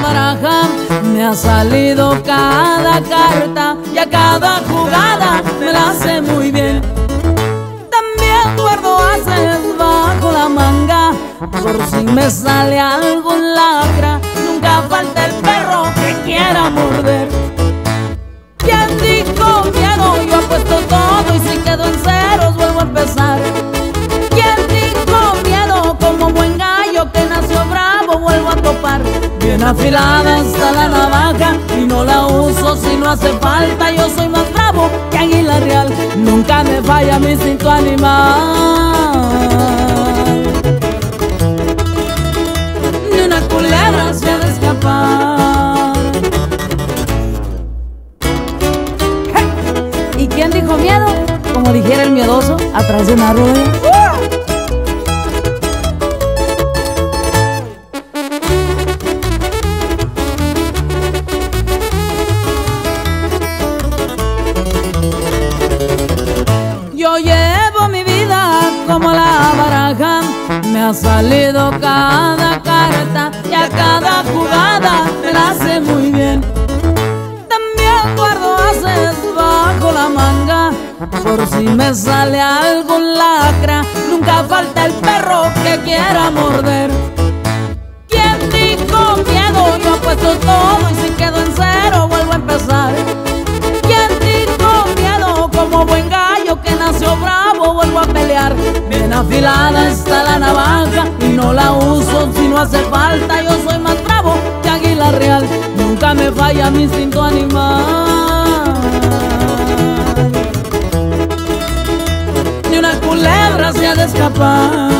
baraja me ha salido cada carta y a cada jugada me la sé muy bien. También guardo ases bajo la manga por si me sale algún lacra. Nunca falta el perro que quiera morder. ¿Quién dijo miedo? Yo apuesto todo y si quedo en ceros vuelvo a empezar. ¿Quién dijo miedo? Como buen gallo que nació bravo vuelvo a topar. Bien afilada está la navaja y no la uso si no hace falta. Yo soy más bravo que águila real, nunca me falla mi instinto animal. Ni una culebra se ha de escapar. ¿Y quién dijo miedo? Como dijera el miedoso, atrás de una rueda. Yo llevo mi vida como la baraja, me ha salido cada carta y a cada jugada me la sé muy bien. También guardo ases bajo la manga por si me sale algún lacra. Nunca falta el perro que quiera morder. ¿Quién dijo miedo? Yo apuesto todo y si quedo en cero vuelvo a empezar. ¿Quién dijo miedo? Como buen gallo que nació bravo vuelvo a pelear. Bien afilada está la navaja y no la uso si no hace falta. Yo soy más bravo que águila real, nunca me falla mi instinto animal. Ni una culebra se ha de escapar.